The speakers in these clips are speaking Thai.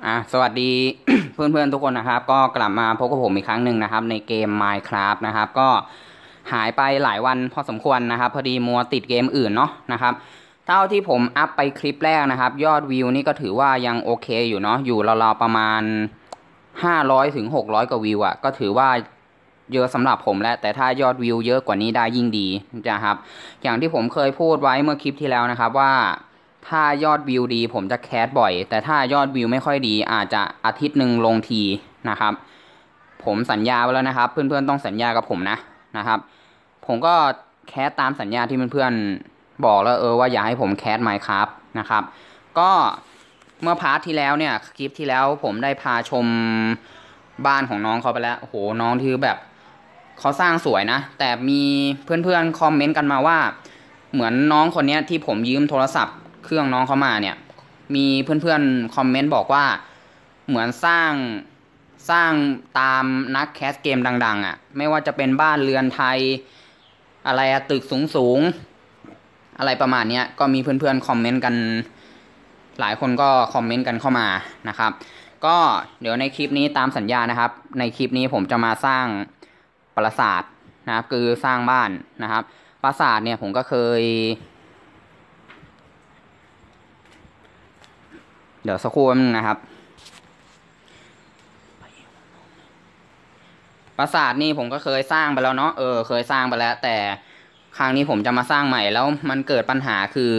สวัสดี เพื่อนๆทุกคนนะครับก็กลับมาพบกับผมอีกครั้งหนึ่งนะครับในเกม Minecraft นะครับก็หายไปหลายวันพอสมควรนะครับพอดีมัวติดเกมอื่นเนาะนะครับเท่าที่ผมอัพไปคลิปแรกนะครับยอดวิวนี่ก็ถือว่ายังโอเคอยู่เนาะอยู่ราวๆประมาณ500ถึง600กว่าวิวอ่ะก็ถือว่าเยอะสำหรับผมแล้วแต่ถ้ายอดวิวเยอะกว่านี้ได้ยิ่งดีนะครับอย่างที่ผมเคยพูดไว้เมื่อคลิปที่แล้วนะครับว่า ถ้ายอดวิวดีผมจะแคสบ่อยแต่ถ้ายอดวิวไม่ค่อยดีอาจจะอาทิตย์หนึ่งลงทีนะครับผมสัญญาไว้แล้วนะครับเพื่อนๆต้องสัญญากับผมนะครับผมก็แคสตามสัญญาที่เพื่อนๆบอกแล้วว่าอยากให้ผมแคส Minecraft นะครับก็เมื่อพาร์ทที่แล้วเนี่ยคลิปที่แล้วผมได้พาชมบ้านของน้องเขาไปแล้วโอ้โหน้องที่แบบเขาสร้างสวยนะแต่มีเพื่อนๆคอมเมนต์กันมาว่าเหมือนน้องคนนี้ที่ผมยืมโทรศัพท์เครื่องน้องเขามาเนี่ยมีเพื่อนๆคอมเมนต์บอกว่าเหมือนสร้างตามนักแคสเกมดังๆอ่ะไม่ว่าจะเป็นบ้านเรือนไทยอะไรตึกสูงๆอะไรประมาณนี้ก็มีเพื่อนๆคอมเมนต์กันหลายคนก็คอมเมนต์กันเข้ามานะครับก็เดี๋ยวในคลิปนี้ตามสัญญานะครับในคลิปนี้ผมจะมาสร้างปราสาทนะครับคือสร้างบ้านนะครับปราสาทเนี่ยผมก็เคย เดี๋ยวสักครู่นึงนะครับปราสาทนี่ผมก็เคยสร้างไปแล้วเนาะเคยสร้างไปแล้วแต่ครั้งนี้ผมจะมาสร้างใหม่แล้วมันเกิดปัญหาคือ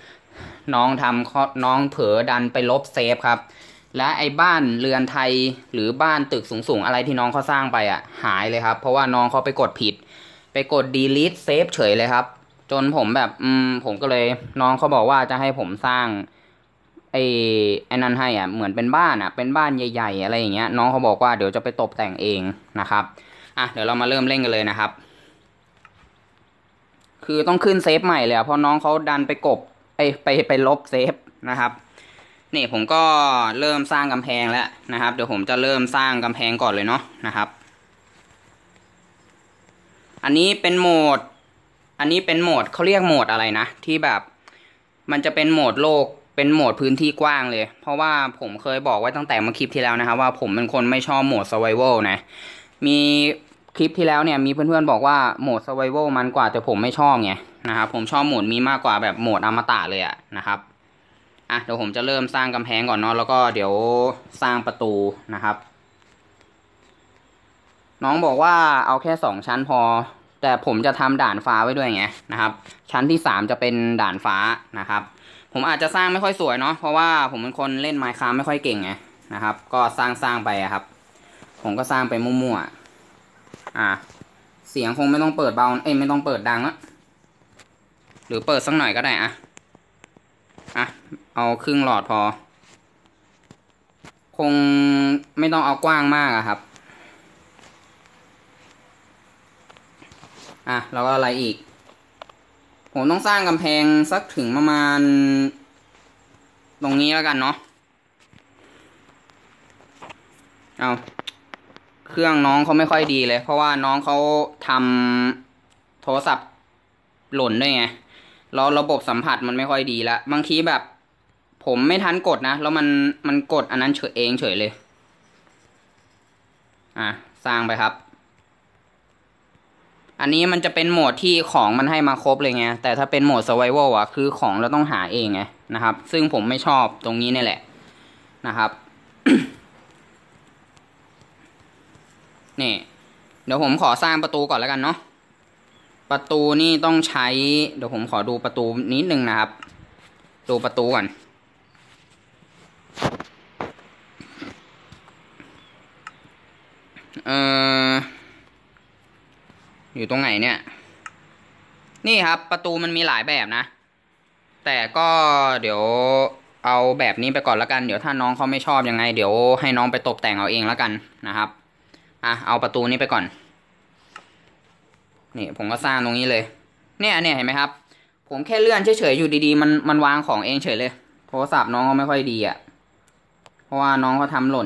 น้องเผลอดันไปลบเซฟครับและไอ้บ้านเรือนไทยหรือบ้านตึกสูงๆอะไรที่น้องเขาสร้างไปอ่ะหายเลยครับเพราะว่าน้องเขาไปกดผิดไปกด delete save เฉยเลยครับจนผมแบบผมก็เลยน้องเขาบอกว่าจะให้ผมสร้าง ไอ้ไอ้นั่นให้อ่ะเหมือนเป็นบ้านอ่ะเป็นบ้านใหญ่ๆอะไรอย่างเงี้ยน้องเขาบอกว่าเดี๋ยวจะไปตกแต่งเองนะครับเดี๋ยวเรามาเริ่มเล่นกันเลยนะครับคือต้องขึ้นเซฟใหม่เลยเพราะน้องเขาดันไปกบไปลบเซฟนะครับนี่ผมก็เริ่มสร้างกำแพงแล้วนะครับเดี๋ยวผมจะเริ่มสร้างกำแพงก่อนเลยเนาะนะครับอันนี้เป็นโหมดอันนี้เป็นโหมดเขาเรียกโหมดอะไรนะที่แบบมันจะเป็นโหมดโลกเป็นโหมดพื้นที่กว้างเลยเพราะว่าผมเคยบอกไว้ตั้งแต่เมื่อคลิปที่แล้วนะครับว่าผมเป็นคนไม่ชอบโหมด survival นะมีคลิปที่แล้วเนี่ยมีเพื่อนๆบอกว่าโหมด survival มันกว่าแต่ผมไม่ชอบไงนะครับผมชอบโหมดมีมากกว่าแบบโหมดอมตะเลยอะนะครับเดี๋ยวผมจะเริ่มสร้างกำแพงก่อนเนาะแล้วก็เดี๋ยวสร้างประตูนะครับน้องบอกว่าเอาแค่2 ชั้นพอแต่ผมจะทำด่านฟ้าไว้ด้วยไงนะครับชั้นที่3จะเป็นด่านฟ้านะครับผมอาจจะสร้างไม่ค่อยสวยเนาะเพราะว่าผมเป็นคนเล่น Minecraft ไม่ค่อยเก่งไงนะครับก็สร้างไปครับผมก็สร้างไปมั่วๆเสียงคงไม่ต้องเปิดเบาไม่ต้องเปิดดังอะหรือเปิดสักหน่อยก็ได้เอาครึ่งหลอดพอคงไม่ต้องเอากว้างมากอะครับแล้วก็อะไรอีกผมต้องสร้างกำแพงสักถึงประมาณตรงนี้แล้วกันเนาะเอาเครื่องน้องเขาไม่ค่อยดีเลยเพราะว่าน้องเขาทำโทรศัพท์หล่นด้วยไงแล้วระบบสัมผัสมันไม่ค่อยดีแล้วบางทีแบบผมไม่ทันกดนะแล้วมันกดอันนั้นเฉยเลยสร้างไปครับอันนี้มันจะเป็นโหมดที่ของมันให้มาครบเลยไงแต่ถ้าเป็นโหมด survival คือของเราต้องหาเองไงนะครับซึ่งผมไม่ชอบตรงนี้นี่แหละนะครับ นี่เดี๋ยวผมขอสร้างประตูก่อนแล้วกันเนาะประตูนี่ต้องใช้เดี๋ยวผมขอดูประตูนิดนึงนะครับดูประตูก่อนอยู่ตรงไหนเนี่ยนี่ครับประตูมันมีหลายแบบนะแต่ก็เดี๋ยวเอาแบบนี้ไปก่อนแล้วกันเดี๋ยวถ้าน้องเขาไม่ชอบยังไงเดี๋ยวให้น้องไปตกแต่งเอาเองแล้วกันนะครับเอาประตูนี้ไปก่อนนี่ผมก็สร้างตรงนี้เลยเนี่ยเห็นไหมครับผมแค่เลื่อนเฉยๆอยู่ดีๆมันวางของเองเฉยเลยโทรศัพท์น้องก็ไม่ค่อยดีเพราะว่าน้องเขาทำหล่น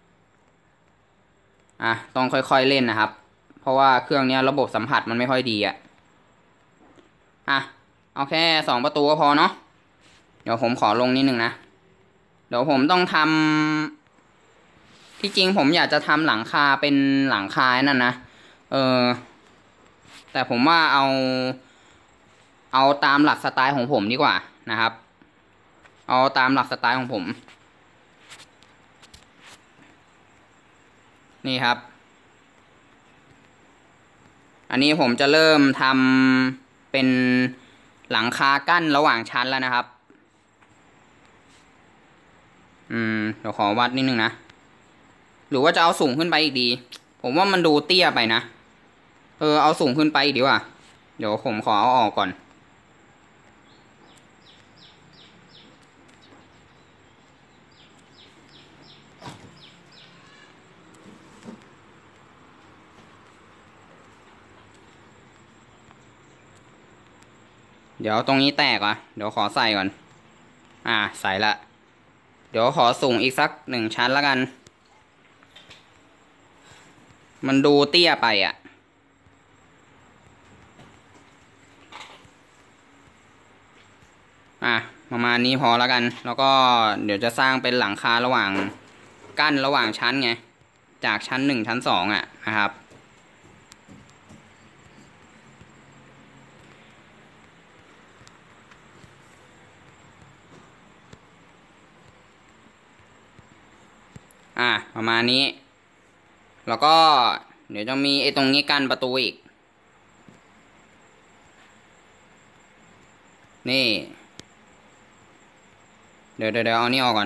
ต้องค่อยๆเล่นนะครับเพราะว่าเครื่องนี้ระบบสัมผัสมันไม่ค่อยดีเอาแค่2 ประตูก็พอเนาะเดี๋ยวผมขอลงนิดนึงนะเดี๋ยวผมต้องทที่จริงผมอยากจะทำหลังคาเป็นหลังคานั่นนะเออแต่ผมว่าเอาตามหลักสไตล์ของผมดีกว่านะครับเอาตามหลักสไตล์ของผมนี่ครับอันนี้ผมจะเริ่มทำเป็นหลังคากั้นระหว่างชั้นแล้วนะครับเดี๋ยวขอวัดนิดนึงนะหรือว่าจะเอาสูงขึ้นไปอีกดีผมว่ามันดูเตี้ยไปนะเอาสูงขึ้นไปอีกดีกว่าเดี๋ยวผมขอเอาออกก่อนเดี๋ยวตรงนี้แตกอ่ะเดี๋ยวขอใส่ก่อนใส่ละเดี๋ยวขอสูงอีกสัก1 ชั้นแล้วกันมันดูเตี้ยไปอ่ะประมาณนี้พอแล้วกันแล้วก็เดี๋ยวจะสร้างเป็นหลังคาระหว่างกั้นระหว่างชั้นไงจากชั้น1 ชั้น 2นะครับประมาณนี้แล้วก็เดี๋ยวจะมีไอ้ตรงนี้กั้นประตูอีกนี่เดี๋ยวเอานี่ออกก่อน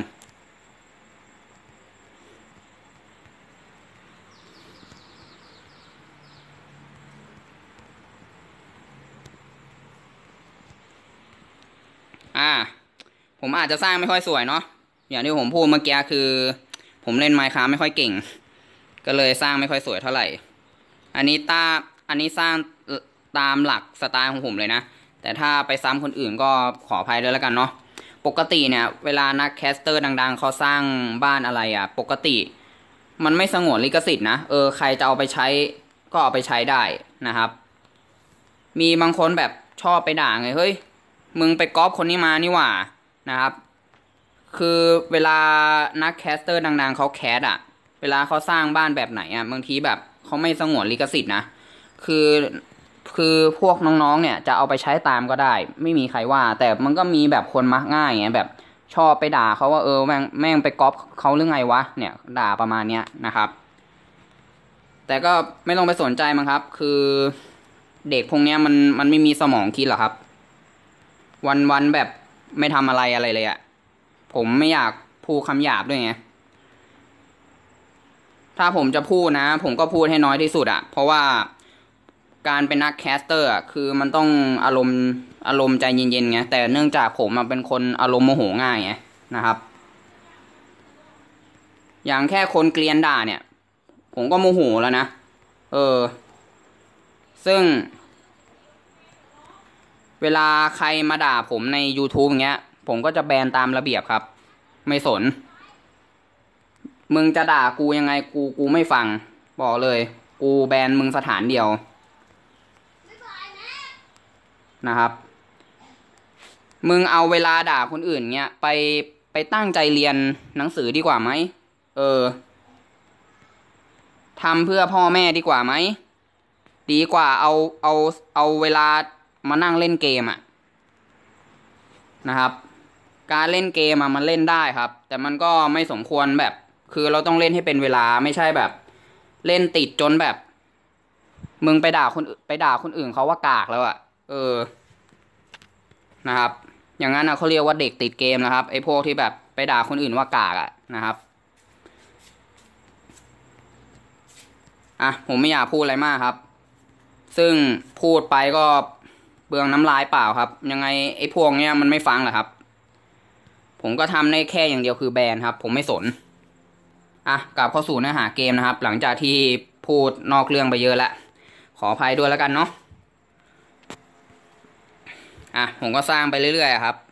ผมอาจจะสร้างไม่ค่อยสวยเนาะอย่างที่ผมพูดเมื่อกี้คือผมเล่น Minecraft ไม่ค่อยเก่งก็เลยสร้างไม่ค่อยสวยเท่าไหร่อันนี้สร้างตามหลักสไตล์ของผมเลยนะแต่ถ้าไปซ้ำคนอื่นก็ขออภัยด้วยแล้วกันเนาะปกติเนี่ยเวลานักแคสเตอร์ดังๆเขาสร้างบ้านอะไรปกติมันไม่สงวนลิขสิทธิ์นะใครจะเอาไปใช้ก็เอาไปใช้ได้นะครับมีบางคนแบบชอบไปด่าไงเฮ้ยมึงไปก๊อปคนนี้มานี่หว่านะครับคือเวลานักแคสเตอร์ดังๆเขาแคสเวลาเขาสร้างบ้านแบบไหนบางทีแบบเขาไม่สงวนลิขสิทธิ์นะคือพวกน้องๆเนี่ยจะเอาไปใช้ตามก็ได้ไม่มีใครว่าแต่มันก็มีแบบคนมักง่ายไงแบบชอบไปด่าเขาว่าแม่งไปก๊อปเขาหรือไงวะเนี่ยด่าประมาณเนี้ยนะครับแต่ก็ไม่ต้องไปสนใจมั้งครับคือเด็กพวกเนี้ยมันไม่มีสมองคิดหรอกครับวันแบบไม่ทำอะไรเลยผมไม่อยากพูดคำหยาบด้วยไงถ้าผมจะพูดนะผมก็พูดให้น้อยที่สุดเพราะว่าการเป็นนักแคสเตอร์คือมันต้องอารมณ์ใจเย็นๆไงแต่เนื่องจากผมเป็นคนอารมณ์โมโหง่ายไงนะครับอย่างแค่คนเกลียนด่าเนี่ยผมก็โมโหแล้วนะซึ่งเวลาใครมาด่าผมใน YouTube อย่างเงี้ยผมก็จะแบนตามระเบียบครับไม่สนมึงจะด่ากูยังไงกูไม่ฟังบอกเลยกูแบนมึงสถานเดียวนะครับมึงเอาเวลาด่าคนอื่นเงี้ยไปตั้งใจเรียนหนังสือดีกว่าไหมทำเพื่อพ่อแม่ดีกว่าไหมดีกว่าเอาเวลามานั่งเล่นเกมนะครับการเล่นเกมมันเล่นได้ครับแต่มันก็ไม่สมควรแบบคือเราต้องเล่นให้เป็นเวลาไม่ใช่แบบเล่นติดจนแบบมึงไปด่าคนอื่นเขาว่ากากแล้วนะครับอย่างนั้นเขาเรียกว่าเด็กติดเกมนะครับไอ้พวกที่แบบไปด่าคนอื่นว่ากากนะครับผมไม่อยากพูดอะไรมากครับซึ่งพูดไปก็เบืองน้ำลายเปล่าครับยังไงไอ้พวกเนี้ยมันไม่ฟังแหละครับผมก็ทำได้แค่อย่างเดียวคือแบนครับผมไม่สนกลับเข้าสู่เนื้อหาเกมนะครับหลังจากที่พูดนอกเรื่องไปเยอะแล้วขออภัยด้วยแล้วกันเนาะผมก็สร้างไปเรื่อยๆครับ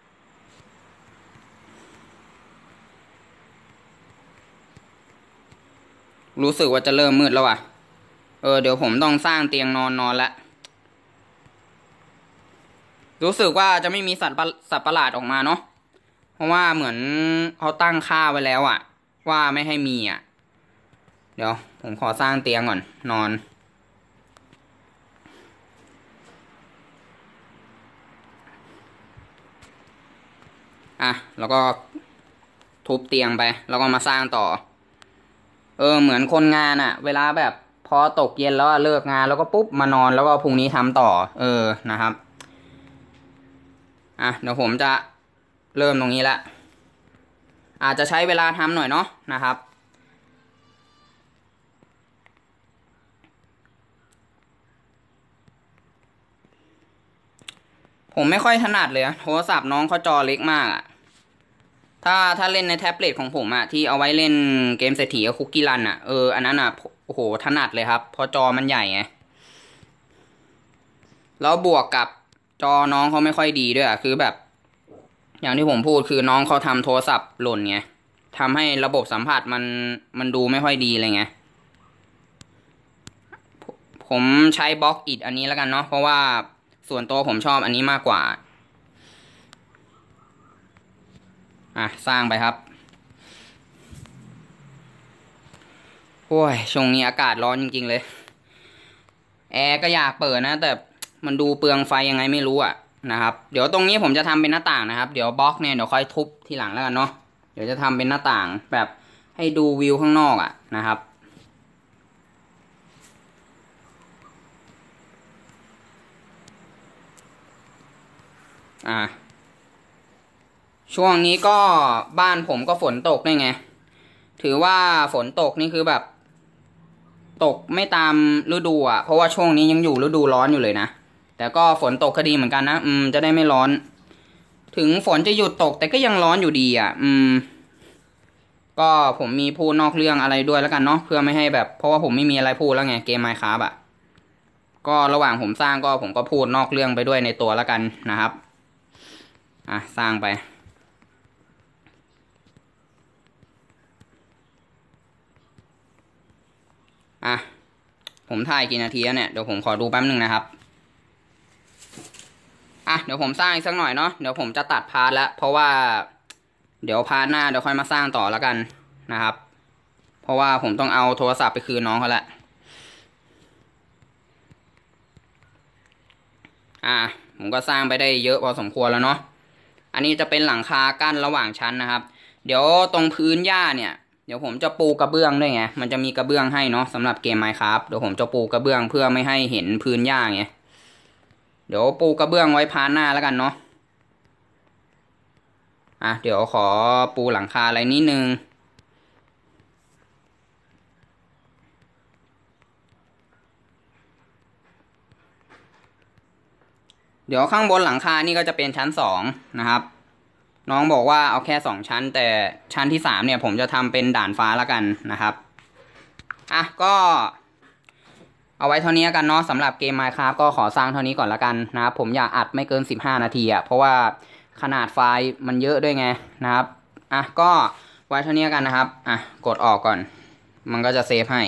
รู้สึกว่าจะเริ่มมืดแล้วเดี๋ยวผมต้องสร้างเตียงนอนละรู้สึกว่าจะไม่มีสัตว์ประหลาดออกมาเนาะเพราะว่าเหมือนเขาตั้งค่าไว้แล้วว่าไม่ให้มีเดี๋ยวผมขอสร้างเตียงก่อนนอนแล้วก็ทุบเตียงไปแล้วก็มาสร้างต่อเหมือนคนงานเวลาแบบพอตกเย็นแล้วเลิกงานแล้วก็ปุ๊บมานอนแล้วก็พรุ่งนี้ทำต่อนะครับเดี๋ยวผมจะเริ่มตรงนี้ละอาจจะใช้เวลาทำหน่อยเนาะนะครับผมไม่ค่อยถนัดเลยโทรศัพท์น้องเขาจอเล็กมากถ้าเล่นในแท็บเล็ตของผมที่เอาไว้เล่นเกมเศรษฐีกับคุกกี้รันอันนั้นโอ้โหถนัดเลยครับเพราะจอมันใหญ่ไงแล้วบวกกับจอน้องเขาไม่ค่อยดีด้วยคือแบบอย่างที่ผมพูดคือน้องเขาทำโทรศัพท์หล่นไงทำให้ระบบสัมผัสมันดูไม่ค่อยดีเลยไงผมใช้บล็อกอิดอันนี้แล้วกันเนาะเพราะว่าส่วนตัวผมชอบอันนี้มากกว่าสร้างไปครับโอ้ยช่วงนี้อากาศร้อนจริงๆเลยแอร์ก็อยากเปิดนะแต่มันดูเปลืองไฟยังไงไม่รู้นะครับเดี๋ยวตรงนี้ผมจะทำเป็นหน้าต่างนะครับเดี๋ยวบล็อกเนี่ยเดี๋ยวค่อยทุบทีหลังแล้วกันเนาะเดี๋ยวจะทำเป็นหน้าต่างแบบให้ดูวิวข้างนอกนะครับช่วงนี้ก็บ้านผมก็ฝนตกด้วยไงถือว่าฝนตกนี่คือแบบตกไม่ตามฤดูเพราะว่าช่วงนี้ยังอยู่ฤดูร้อนอยู่เลยนะแต่ก็ฝนตกก็ดีเหมือนกันนะจะได้ไม่ร้อนถึงฝนจะหยุดตกแต่ก็ยังร้อนอยู่ดีก็ผมมีพูดนอกเรื่องอะไรด้วยแล้วกันเนาะเพื่อไม่ให้แบบเพราะว่าผมไม่มีอะไรพูดแล้วไงเกม Minecraft ก็ระหว่างผมสร้างก็ผมก็พูดนอกเรื่องไปด้วยในตัวแล้วกันนะครับสร้างไปผมถ่ายกี่นาทีแล้วเนี่ยเดี๋ยวผมขอดูแป๊บนึงนะครับเดี๋ยวผมสร้างอีกสักหน่อยเนาะเดี๋ยวผมจะตัดพาร์ทแล้วเพราะว่าเดี๋ยวพาร์ทหน้าเดี๋ยวค่อยมาสร้างต่อแล้วกันนะครับเพราะว่าผมต้องเอาโทรศัพท์ไปคืนน้องเขาละผมก็สร้างไปได้เยอะพอสมควรแล้วเนาะอันนี้จะเป็นหลังคากั้นระหว่างชั้นนะครับเดี๋ยวตรงพื้นหญ้าเนี่ยเดี๋ยวผมจะปูกระเบื้องด้วยไงมันจะมีกระเบื้องให้เนาะสำหรับเกม Minecraft เดี๋ยวผมจะปูกระเบื้องเพื่อไม่ให้เห็นพื้นหญ้าไงเดี๋ยวปูกระเบื้องไว้พาร์ทหน้าแล้วกันเนาะเดี๋ยวขอปูหลังคาอะไรนิดนึงเดี๋ยวข้างบนหลังคานี่ก็จะเป็นชั้น2นะครับน้องบอกว่าเอาแค่2ชั้นแต่ชั้นที่3เนี่ยผมจะทำเป็นด่านฟ้าแล้วกันนะครับก็เอาไว้เท่านี้กันเนาะสำหรับเกม Minecraft ก็ขอสร้างเท่านี้ก่อนละกันนะครับผมอยากอัดไม่เกิน15นาทีเพราะว่าขนาดไฟล์มันเยอะด้วยไงนะครับก็ไว้เท่านี้กันนะครับกดออกก่อนมันก็จะเซฟให้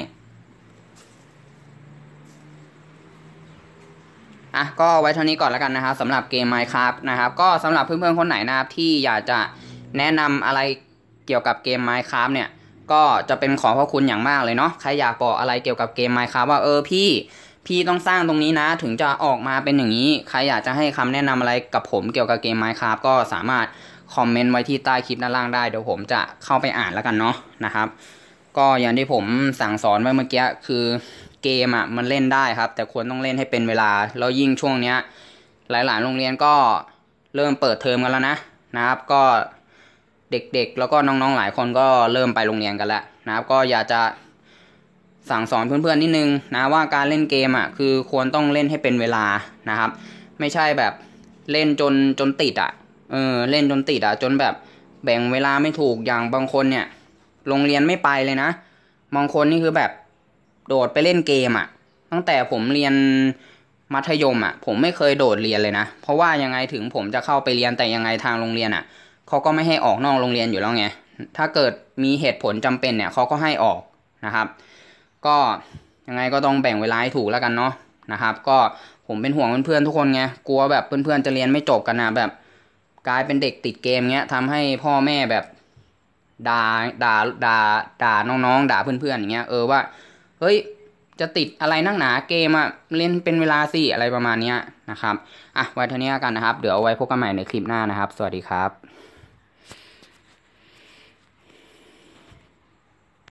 ก็ไว้เท่านี้ก่อนแล้วกันนะครับสำหรับเกม Minecraft นะครับก็สำหรับเพื่อนๆคนไหนนะครับที่อยากจะแนะนำอะไรเกี่ยวกับเกม Minecraft เนี่ยก็จะเป็นขอพระคุณอย่างมากเลยเนาะใครอยากบอกอะไรเกี่ยวกับเกม Minecraft ว่าพี่ต้องสร้างตรงนี้นะถึงจะออกมาเป็นอย่างนี้ใครอยากจะให้คำแนะนำอะไรกับผมเกี่ยวกับเกม Minecraft ก็สามารถคอมเมนต์ไว้ที่ใต้คลิปด้านล่างได้เดี๋ยวผมจะเข้าไปอ่านแล้วกันเนาะนะครับก็อย่างที่ผมสั่งสอนไว้เมื่อกี้คือเกมมันเล่นได้ครับแต่ควรต้องเล่นให้เป็นเวลาแล้วยิ่งช่วงเนี้ยหลายๆโรงเรียนก็เริ่มเปิดเทอมกันแล้วนะครับก็เด็กๆแล้วก็น้องๆหลายคนก็เริ่มไปโรงเรียนกันแล้วนะครับก็อยากจะสั่งสอนเพื่อนๆนิดนึงนะว่าการเล่นเกมคือควรต้องเล่นให้เป็นเวลานะครับไม่ใช่แบบเล่นจนติดเล่นจนติดจนแบบแบ่งเวลาไม่ถูกอย่างบางคนเนี่ยโรงเรียนไม่ไปเลยนะบางคนนี่คือแบบโดดไปเล่นเกมตั้งแต่ผมเรียนมัธยมผมไม่เคยโดดเรียนเลยนะเพราะว่ายังไงถึงผมจะเข้าไปเรียนแต่ยังไงทางโรงเรียนเขาก็ไม่ให้ออกนอกโรงเรียนอยู่แล้วไงถ้าเกิดมีเหตุผลจำเป็นเนี่ยเขาก็ให้ออกนะครับก็ยังไงก็ต้องแบ่งเวลาให้ถูกแล้วกันเนาะนะครับก็ผมเป็นห่วงเพื่อนๆทุกคนไงกลัวแบบเพื่อนๆจะเรียนไม่จบกันแบบกลายเป็นเด็กติดเกมเงี้ยทำให้พ่อแม่แบบด่าด่าด่าด่าน้องๆด่าเพื่อนๆอย่างเงี้ยว่าเฮ้ยจะติดอะไรนักหนาเกมอะเล่นเป็นเวลาสิอะไรประมาณเนี้ยนะครับไว้เท่านี้กันนะครับเดี๋ยวเอาไว้พบกันใหม่ในคลิปหน้านะครับสวัสดีครับ